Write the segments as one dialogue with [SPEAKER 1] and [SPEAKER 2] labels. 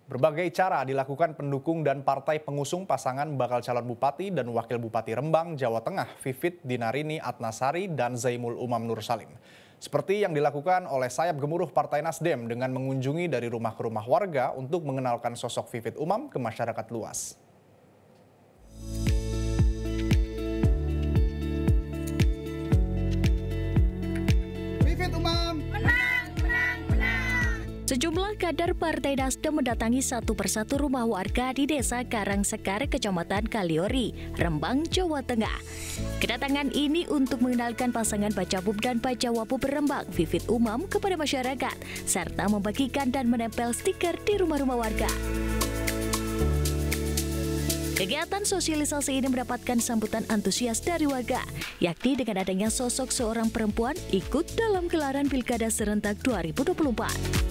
[SPEAKER 1] Berbagai cara dilakukan pendukung dan partai pengusung pasangan bakal calon bupati dan wakil bupati Rembang, Jawa Tengah, Vivit Dinarini Atnasari dan Zaimul Umam Nur Salim. Seperti yang dilakukan oleh sayap gemuruh Partai Nasdem dengan mengunjungi dari rumah ke rumah warga untuk mengenalkan sosok Vivit Umam ke masyarakat luas.
[SPEAKER 2] Vivit Umam,
[SPEAKER 3] sejumlah kader Partai Nasdem mendatangi satu persatu rumah warga di Desa Karangsekar, Kecamatan Kaliori, Rembang, Jawa Tengah. Kedatangan ini untuk mengenalkan pasangan Bacabub dan Bacawapub Rembang, Vivit Umam, kepada masyarakat, serta membagikan dan menempel stiker di rumah-rumah warga. Kegiatan sosialisasi ini mendapatkan sambutan antusias dari warga, yakni dengan adanya sosok seorang perempuan ikut dalam gelaran Pilkada serentak 2024.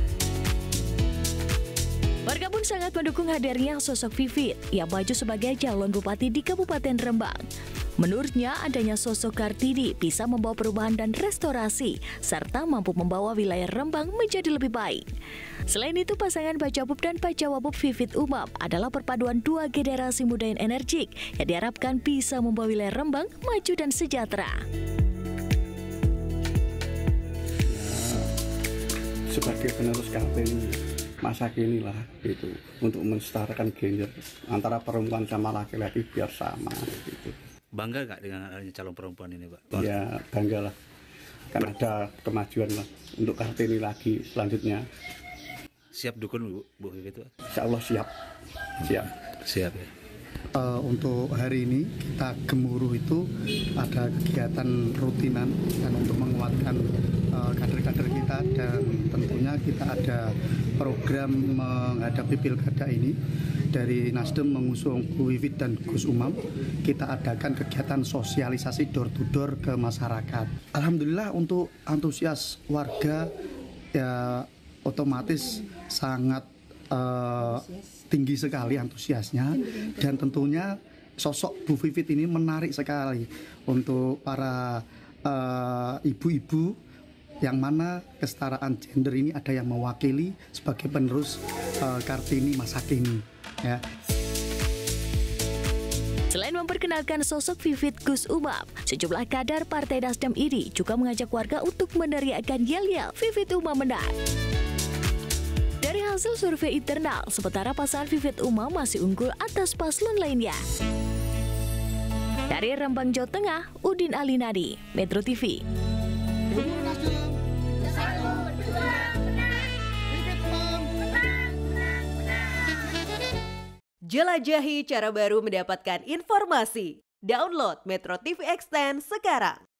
[SPEAKER 3] Warga pun sangat mendukung hadirnya sosok Vivit yang maju sebagai calon bupati di Kabupaten Rembang. Menurutnya, adanya sosok Kartini bisa membawa perubahan dan restorasi, serta mampu membawa wilayah Rembang menjadi lebih baik. Selain itu, pasangan Bacabub dan Bacawapub Vivit Umam adalah perpaduan dua generasi muda yang energik yang diharapkan bisa membawa wilayah Rembang maju dan sejahtera.
[SPEAKER 2] sebagai penerus Kartini masa kini lah gitu, untuk mensetarakan gender antara perempuan sama laki-laki biar sama gitu.
[SPEAKER 4] Bangga nggak dengan adanya calon perempuan ini, Pak?
[SPEAKER 2] Ya bangga lah, kan ada kemajuan lah untuk Kartini lagi selanjutnya.
[SPEAKER 4] Siap dukung Bu gitu?
[SPEAKER 2] Insya Allah siap.
[SPEAKER 4] Siap ya.
[SPEAKER 5] Untuk hari ini kita gemuruh itu ada kegiatan rutinan dan untuk menguatkan kader-kader kita, dan tentunya kita ada program menghadapi pilkada ini dari Nasdem mengusung Bu Vivit dan Gus Umam. Kita adakan kegiatan sosialisasi door to door ke masyarakat. Alhamdulillah untuk antusias warga ya otomatis sangat tinggi sekali antusiasnya, dan tentunya sosok Bu Vivit ini menarik sekali untuk para ibu-ibu yang mana kesetaraan gender ini ada yang mewakili sebagai penerus Kartini masa kini ya.
[SPEAKER 3] Selain memperkenalkan sosok Vivit Gus Umam, sejumlah kader Partai Nasdem ini juga mengajak warga untuk meneriakkan yel-yel Vivit Umam menang. Dari hasil survei internal, sementara pasangan Vivit Umam masih unggul atas paslon lainnya. Dari Rembang, Jawa Tengah, Udin Alinadi, Metro TV.
[SPEAKER 6] Jelajahi cara baru mendapatkan informasi. Download Metro TV Extend sekarang.